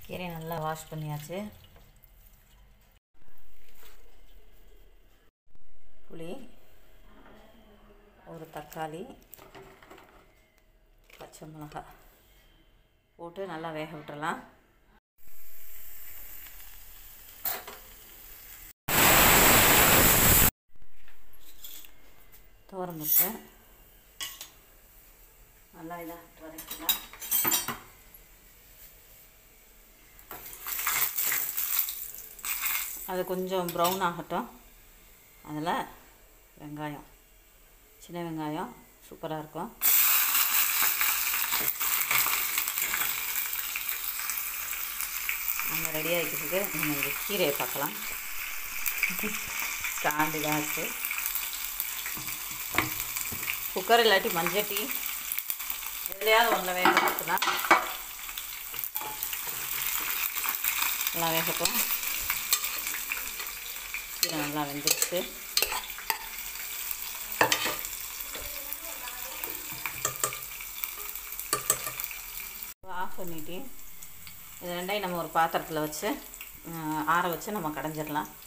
கீரை நல்லா வாஷ் பண்ணியாச்சு. புளி, ஒரு தக்காளி, பச்சை மிளகாய் போட்டு நல்லா வேக விட்டுறலாம். துவரம்பருப்பு நல்லா இதாக வதக்கலாம். அது கொஞ்சம் ப்ரௌன் ஆகட்டும். அதில் வெங்காயம், சின்ன வெங்காயம் சூப்பராக இருக்கும். நம்ம ரெடி ஆகிக்கிறதுக்கு நம்ம இந்த கீரையை பார்க்கலாம். காண்டு காசு குக்கர் இல்லாட்டி மஞ்சட்டி எதுலையாவது ஒன்றில் வேக வச்சுக்கலாம். நல்லா வேகட்டும். கீரை நல்லா வெந்துடுச்சு. ஆஃப் பண்ணிட்டு இது ரெண்டையும் நம்ம ஒரு பாத்திரத்தில் வச்சு ஆற வச்சு நம்ம கடைஞ்சிடலாம்.